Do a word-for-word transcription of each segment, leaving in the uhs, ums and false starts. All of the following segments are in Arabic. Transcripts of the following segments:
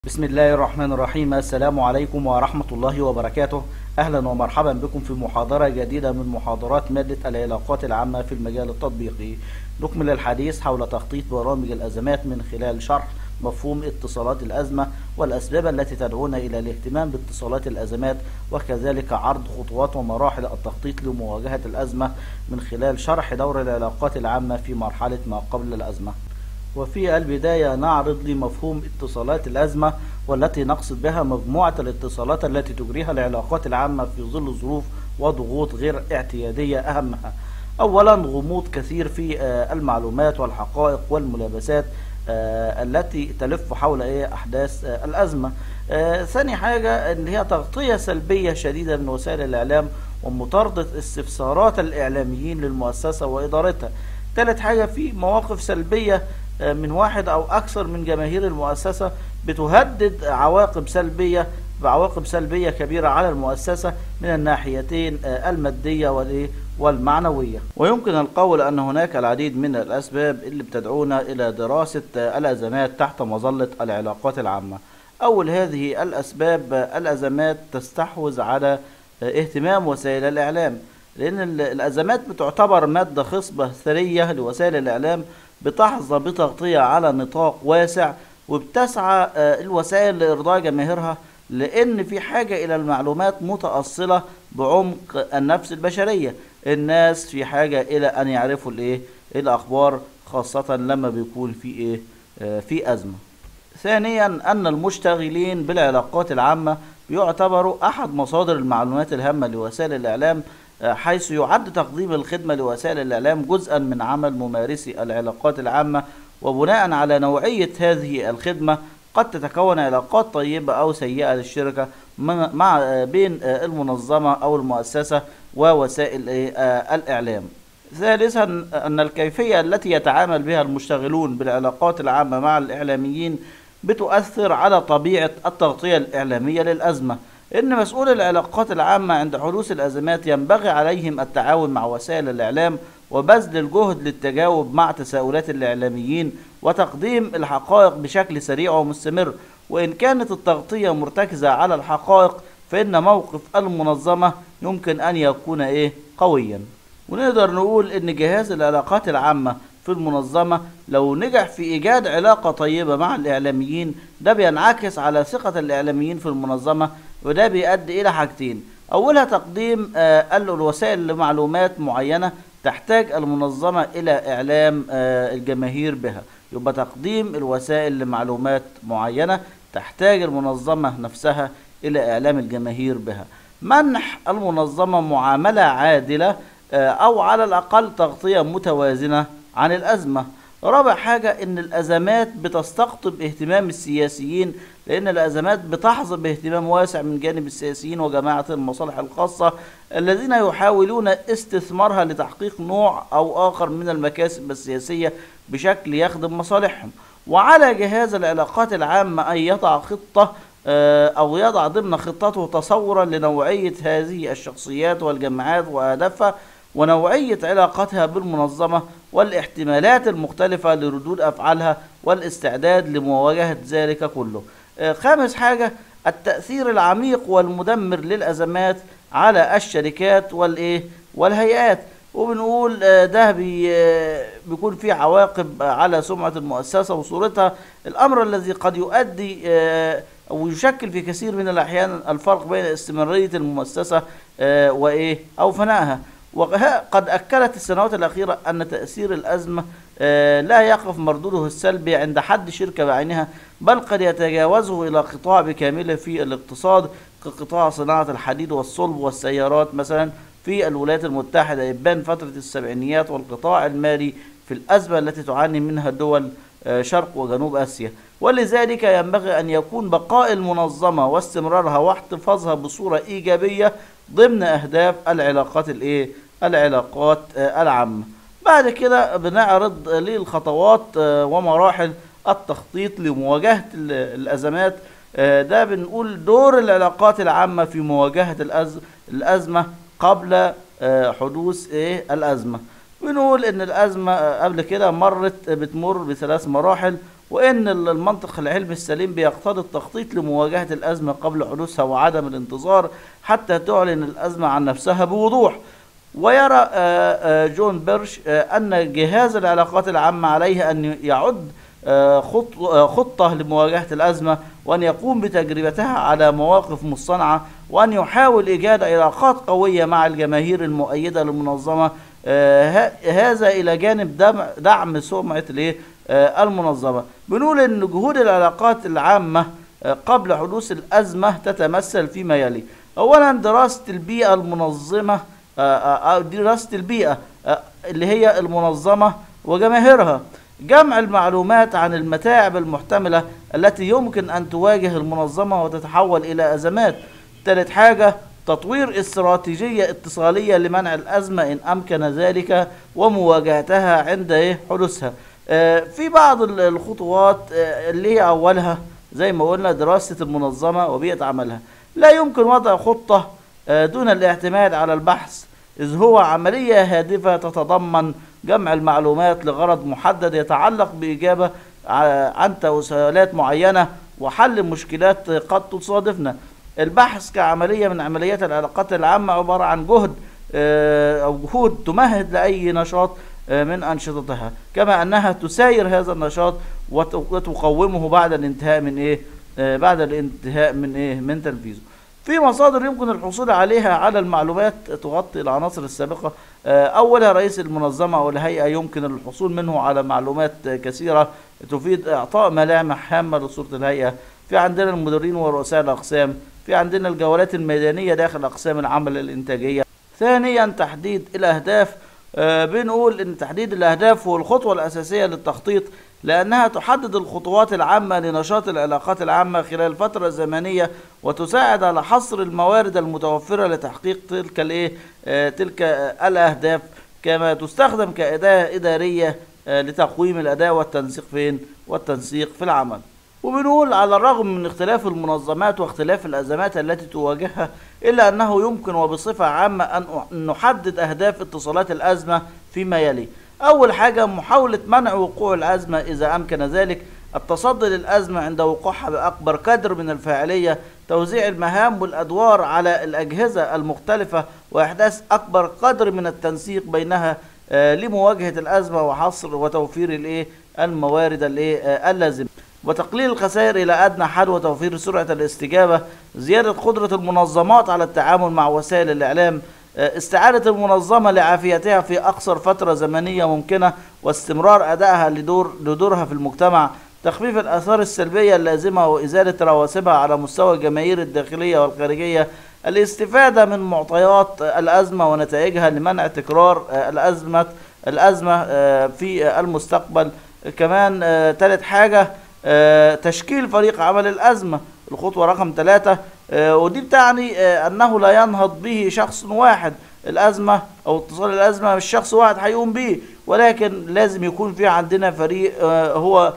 بسم الله الرحمن الرحيم. السلام عليكم ورحمة الله وبركاته. أهلا ومرحبا بكم في محاضرة جديدة من محاضرات مادة العلاقات العامة في المجال التطبيقي. نكمل الحديث حول تخطيط برامج الأزمات من خلال شرح مفهوم اتصالات الأزمة والأسباب التي تدعونا إلى الاهتمام باتصالات الأزمات، وكذلك عرض خطوات ومراحل التخطيط لمواجهة الأزمة من خلال شرح دور العلاقات العامة في مرحلة ما قبل الأزمة. وفي البداية نعرض لمفهوم اتصالات الأزمة، والتي نقصد بها مجموعة الاتصالات التي تجريها العلاقات العامة في ظل ظروف وضغوط غير اعتيادية. أهمها أولا غموض كثير في المعلومات والحقائق والملابسات التي تلف حول أحداث الأزمة. ثاني حاجة إن هي تغطية سلبية شديدة من وسائل الإعلام ومطاردة استفسارات الإعلاميين للمؤسسة وإدارتها. ثالث حاجة في مواقف سلبية من واحد أو أكثر من جماهير المؤسسة بتهدد عواقب سلبية بعواقب سلبية كبيرة على المؤسسة من الناحيتين المادية والمعنوية. ويمكن القول أن هناك العديد من الأسباب اللي بتدعونا إلى دراسة الأزمات تحت مظلة العلاقات العامة. أول هذه الأسباب الأزمات تستحوذ على اهتمام وسائل الإعلام، لأن الأزمات بتعتبر مادة خصبة ثرية لوسائل الإعلام بتحظى بتغطية على نطاق واسع، وبتسعى الوسائل لإرضاء جماهيرها، لأن في حاجة إلى المعلومات متأصلة بعمق النفس البشرية. الناس في حاجة إلى أن يعرفوا الإيه الأخبار، خاصة لما بيكون في إيه في أزمة. ثانيا أن المشتغلين بالعلاقات العامة بيعتبروا أحد مصادر المعلومات الهامة لوسائل الإعلام، حيث يعد تقديم الخدمة لوسائل الإعلام جزءا من عمل ممارسي العلاقات العامة، وبناء على نوعية هذه الخدمة قد تتكون علاقات طيبة أو سيئة للشركة مع بين المنظمة أو المؤسسة ووسائل الإعلام. ثالثا أن الكيفية التي يتعامل بها المشتغلون بالعلاقات العامة مع الإعلاميين بتؤثر على طبيعة التغطية الإعلامية للأزمة. إن مسؤول العلاقات العامة عند حدوث الأزمات ينبغي عليهم التعاون مع وسائل الإعلام وبذل الجهد للتجاوب مع تساؤلات الإعلاميين وتقديم الحقائق بشكل سريع ومستمر. وإن كانت التغطية مرتكزة على الحقائق فإن موقف المنظمة يمكن أن يكون إيه قويا. ونقدر نقول إن جهاز العلاقات العامة في المنظمة لو نجح في إيجاد علاقة طيبة مع الإعلاميين، ده بينعكس على ثقة الإعلاميين في المنظمة، وده بيؤدي إلى حاجتين. أولها تقديم آه الوسائل لمعلومات معينة تحتاج المنظمة إلى إعلام آه الجماهير بها. يبقى تقديم الوسائل لمعلومات معينة تحتاج المنظمة نفسها إلى إعلام الجماهير بها. منح المنظمة معاملة عادلة آه أو على الأقل تغطية متوازنة عن الأزمة. رابع حاجة إن الأزمات بتستقطب اهتمام السياسيين، لأن الأزمات بتحظى باهتمام واسع من جانب السياسيين وجماعة المصالح الخاصة الذين يحاولون استثمارها لتحقيق نوع أو آخر من المكاسب السياسية بشكل يخدم مصالحهم. وعلى جهاز العلاقات العامة أن يضع خطة أو يضع ضمن خطته تصورا لنوعية هذه الشخصيات والجماعات وأهدافها ونوعية علاقتها بالمنظمة والاحتمالات المختلفة لردود أفعالها والاستعداد لمواجهة ذلك كله. خامس حاجة التأثير العميق والمدمر للأزمات على الشركات والإيه والهيئات. وبنقول ده بي بيكون فيه عواقب على سمعة المؤسسة وصورتها، الأمر الذي قد يؤدي أو يشكل في كثير من الأحيان الفرق بين استمرارية المؤسسة وإيه أو فنائها. وقد أكدت السنوات الأخيرة أن تأثير الأزمة لا يقف مردوده السلبي عند حد شركة بعينها، بل قد يتجاوزه إلى قطاع بكامله في الاقتصاد، كقطاع صناعة الحديد والصلب والسيارات مثلا في الولايات المتحدة إبان فترة السبعينيات، والقطاع المالي في الأزمة التي تعاني منها دول شرق وجنوب آسيا. ولذلك ينبغي أن يكون بقاء المنظمة واستمرارها واحتفاظها بصورة إيجابية ضمن أهداف العلاقات الإيه العلاقات العامة. بعد كده بنعرض للخطوات ومراحل التخطيط لمواجهة الأزمات. ده بنقول دور العلاقات العامة في مواجهة الأزمة قبل حدوث إيه الأزمة. بنقول إن الأزمة قبل كده مرت بتمر بثلاث مراحل، وإن المنطق العلمي السليم بيقتضي التخطيط لمواجهة الأزمة قبل حدوثها وعدم الانتظار حتى تعلن الأزمة عن نفسها بوضوح. ويرى جون بيرش أن جهاز العلاقات العامة عليه أن يعد خطة لمواجهة الأزمة، وأن يقوم بتجربتها على مواقف مصطنعة، وأن يحاول إيجاد علاقات قوية مع الجماهير المؤيدة للمنظمة، هذا إلى جانب دعم سمعة المنظمة. بنقول أن جهود العلاقات العامة قبل حدوث الأزمة تتمثل فيما يلي: أولا دراسة البيئة المنظمة، دراسة البيئة اللي هي المنظمة وجماهيرها، جمع المعلومات عن المتاعب المحتملة التي يمكن أن تواجه المنظمة وتتحول إلى أزمات. ثالث حاجة تطوير استراتيجية اتصالية لمنع الأزمة إن أمكن ذلك ومواجهتها عند حدوثها. في بعض الخطوات اللي هي أولها زي ما قلنا دراسة المنظمة وبيئة عملها. لا يمكن وضع خطة دون الاعتماد على البحث، إذ هو عملية هادفة تتضمن جمع المعلومات لغرض محدد يتعلق بإجابة عن تساؤلات معينة وحل مشكلات قد تصادفنا. البحث كعملية من عمليات العلاقات العامة عبارة عن جهد أو جهود تمهد لأي نشاط من أنشطتها، كما أنها تساير هذا النشاط وتقومه بعد الانتهاء من إيه؟ بعد الانتهاء من إيه؟ من تنفيذه. في مصادر يمكن الحصول عليها على المعلومات تغطي العناصر السابقة. أولها رئيس المنظمة أو الهيئة يمكن الحصول منه على معلومات كثيرة تفيد إعطاء ملامح هامة لصورة الهيئة. في عندنا المديرين ورؤساء الأقسام، في عندنا الجولات الميدانية داخل أقسام العمل الإنتاجية. ثانيا تحديد الأهداف. آه بنقول إن تحديد الأهداف هو الخطوة الأساسية للتخطيط، لأنها تحدد الخطوات العامة لنشاط العلاقات العامة خلال فترة زمنية وتساعد على حصر الموارد المتوفرة لتحقيق تلك الإيه آه تلك آه الأهداف، كما تستخدم كأداة إدارية آه لتقويم الأداء والتنسيق فين والتنسيق في العمل. وبنقول على الرغم من اختلاف المنظمات واختلاف الأزمات التي تواجهها، إلا أنه يمكن وبصفة عامة أن نحدد أهداف اتصالات الأزمة فيما يلي. أول حاجة محاولة منع وقوع الأزمة إذا أمكن ذلك، التصدي للأزمة عند وقوعها بأكبر قدر من الفاعلية، توزيع المهام والأدوار على الأجهزة المختلفة وإحداث أكبر قدر من التنسيق بينها لمواجهة الأزمة وحصر وتوفير الإيه الموارد الإيه اللازمة، وتقليل الخسائر إلى أدنى حد وتوفير سرعة الاستجابة، زيادة قدرة المنظمات على التعامل مع وسائل الإعلام، استعادة المنظمة لعافيتها في أقصر فترة زمنية ممكنة واستمرار أدائها لدور لدورها في المجتمع، تخفيف الآثار السلبية اللازمة وإزالة رواسبها على مستوى الجماهير الداخلية والخارجية، الاستفادة من معطيات الأزمة ونتائجها لمنع تكرار الأزمة الأزمة في المستقبل. كمان ثالث حاجة تشكيل فريق عمل الأزمة، الخطوة رقم ثلاثة، ودي بتعني أنه لا ينهض به شخص واحد. الأزمة أو اتصال الأزمة مش شخص واحد هيقوم به، ولكن لازم يكون في عندنا فريق هو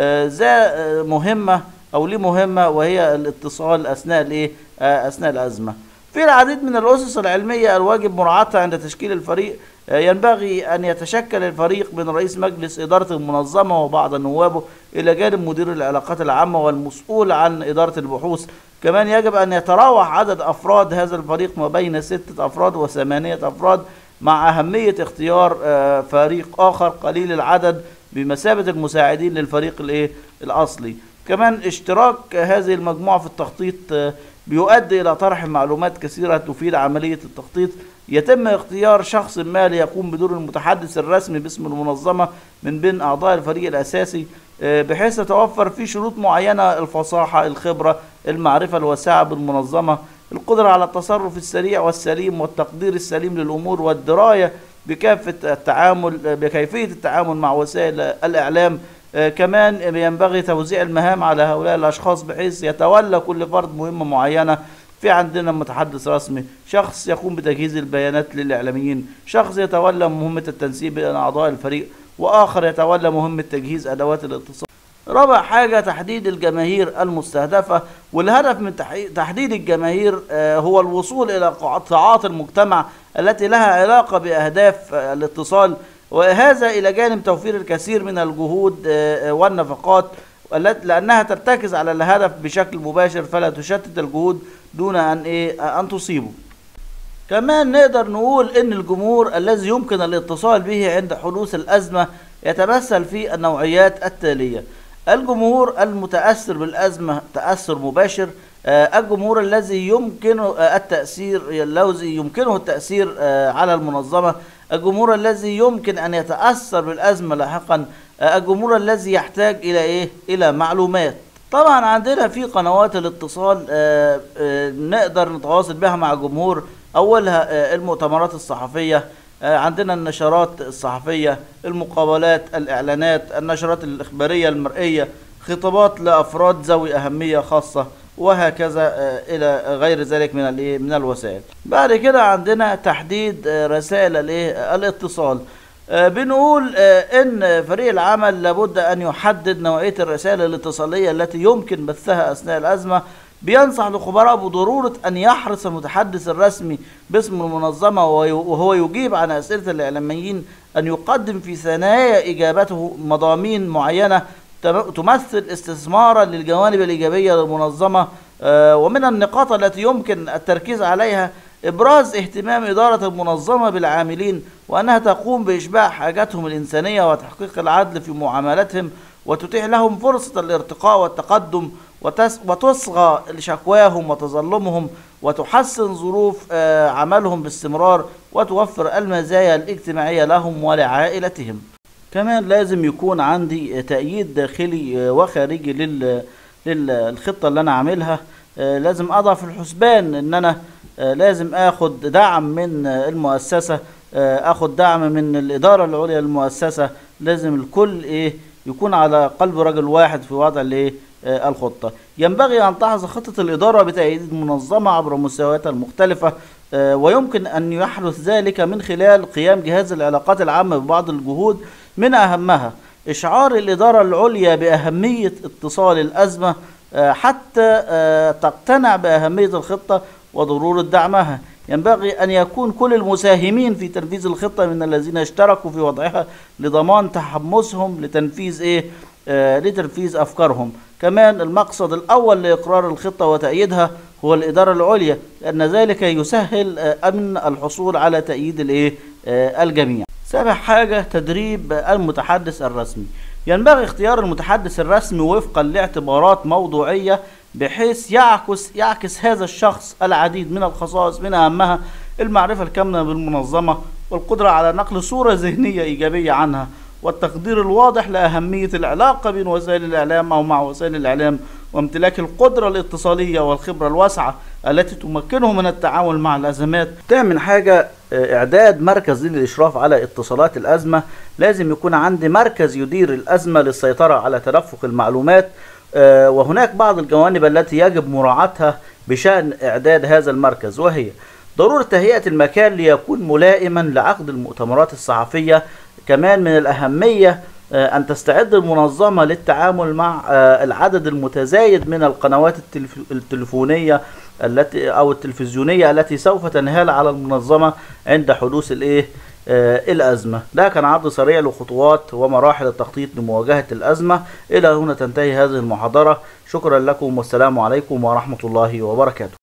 ذا مهمة أو ليه مهمة، وهي الاتصال أثناء الإيه أثناء الأزمة. في العديد من الأسس العلمية الواجب مراعاتها عند تشكيل الفريق. ينبغي أن يتشكل الفريق من رئيس مجلس إدارة المنظمة وبعض نوابه إلى جانب مدير العلاقات العامة والمسؤول عن إدارة البحوث. كمان يجب أن يتراوح عدد أفراد هذا الفريق ما بين ستة أفراد وثمانية أفراد، مع أهمية اختيار فريق آخر قليل العدد بمثابة المساعدين للفريق الإيه الأصلي. كمان اشتراك هذه المجموعة في التخطيط بيؤدي إلى طرح معلومات كثيرة تفيد عملية التخطيط. يتم اختيار شخص ما ليقوم بدور المتحدث الرسمي باسم المنظمة من بين أعضاء الفريق الأساسي، بحيث تتوفر فيه شروط معينة: الفصاحة، الخبرة، المعرفة الواسعة بالمنظمة، القدرة على التصرف السريع والسليم والتقدير السليم للأمور، والدراية بكافة التعامل بكيفية التعامل مع وسائل الإعلام. آه كمان ينبغي توزيع المهام على هؤلاء الأشخاص بحيث يتولى كل فرد مهمة معينة. في عندنا متحدث رسمي، شخص يقوم بتجهيز البيانات للإعلاميين، شخص يتولى مهمة التنسيق بين أعضاء الفريق، وآخر يتولى مهمة تجهيز أدوات الاتصال. رابع حاجة تحديد الجماهير المستهدفة، والهدف من تحديد الجماهير آه هو الوصول إلى قطاعات المجتمع التي لها علاقة بأهداف الاتصال، وهذا إلى جانب توفير الكثير من الجهود والنفقات لأنها ترتكز على الهدف بشكل مباشر فلا تشتت الجهود دون أن إيه أن تصيبه. كمان نقدر نقول إن الجمهور الذي يمكن الاتصال به عند حدوث الأزمة يتمثل في النوعيات التالية: الجمهور المتأثر بالأزمة تأثر مباشر، الجمهور الذي يمكنه التأثير الذي يمكنه التأثير على المنظمة، الجمهور الذي يمكن أن يتأثر بالأزمة لاحقا، الجمهور الذي يحتاج إلى إيه؟ إلى معلومات. طبعا عندنا في قنوات الاتصال نقدر نتواصل بها مع الجمهور، أولها المؤتمرات الصحفية، عندنا النشرات الصحفية، المقابلات، الإعلانات، النشرات الإخبارية المرئية، خطابات لأفراد ذوي أهمية خاصة، وهكذا إلى غير ذلك من من الوسائل. بعد كده عندنا تحديد رسائل الاتصال. بنقول إن فريق العمل لابد أن يحدد نوعية الرسائل الاتصالية التي يمكن بثها أثناء الأزمة. بينصح الخبراء بضرورة أن يحرص المتحدث الرسمي باسم المنظمة وهو يجيب عن أسئلة الإعلاميين أن يقدم في ثنايا إجابته مضامين معينة تمثل استثمارا للجوانب الإيجابية للمنظمة. ومن النقاط التي يمكن التركيز عليها إبراز اهتمام إدارة المنظمة بالعاملين، وأنها تقوم بإشباع حاجاتهم الإنسانية وتحقيق العدل في معاملاتهم، وتتيح لهم فرصة الارتقاء والتقدم، وتصغى لشكواهم وتظلمهم، وتحسن ظروف عملهم باستمرار، وتوفر المزايا الاجتماعية لهم ولعائلتهم. كمان لازم يكون عندي تأييد داخلي وخارجي للخطة اللي أنا عاملها. لازم أضع في الحسبان إن أنا لازم أخد دعم من المؤسسة، أخد دعم من الإدارة العليا للمؤسسة. لازم الكل إيه يكون على قلب رجل واحد في وضع الإيه الخطة. ينبغي أن تحظى خطة الإدارة بتأييد المنظمة عبر مستوياتها المختلفة، ويمكن أن يحدث ذلك من خلال قيام جهاز العلاقات العامة ببعض الجهود، من أهمها إشعار الإدارة العليا بأهمية اتصال الأزمة حتى تقتنع بأهمية الخطة وضرورة دعمها. ينبغي أن يكون كل المساهمين في تنفيذ الخطة من الذين اشتركوا في وضعها لضمان تحمسهم لتنفيذ إيه؟ آه لتنفيذ أفكارهم. كمان المقصد الأول لإقرار الخطة وتأييدها هو الإدارة العليا، لأن ذلك يسهل آه أمن الحصول على تأييد الإيه؟ آه الجميع. سابع حاجة تدريب المتحدث الرسمي. ينبغي اختيار المتحدث الرسمي وفقا لاعتبارات موضوعية بحيث يعكس يعكس هذا الشخص العديد من الخصائص، من أهمها المعرفة الكاملة بالمنظمة، والقدرة على نقل صورة ذهنية إيجابية عنها، والتقدير الواضح لأهمية العلاقة بين وسائل الإعلام أو مع وسائل الإعلام، وامتلاك القدرة الاتصالية والخبرة الواسعة التي تمكنه من التعامل مع الأزمات. تامن حاجة إعداد مركز للإشراف على اتصالات الأزمة. لازم يكون عندي مركز يدير الأزمة للسيطرة على تدفق المعلومات، وهناك بعض الجوانب التي يجب مراعاتها بشأن إعداد هذا المركز، وهي ضرورة تهيئة المكان ليكون ملائما لعقد المؤتمرات الصحفية. كمان من الأهمية أن تستعد المنظمة للتعامل مع العدد المتزايد من القنوات التلفونية التي أو التلفزيونية التي سوف تنهال على المنظمة عند حدوث الإيه الأزمة. ده كان عرض سريع لخطوات ومراحل التخطيط لمواجهة الأزمة. إلى هنا تنتهي هذه المحاضرة. شكرا لكم والسلام عليكم ورحمة الله وبركاته.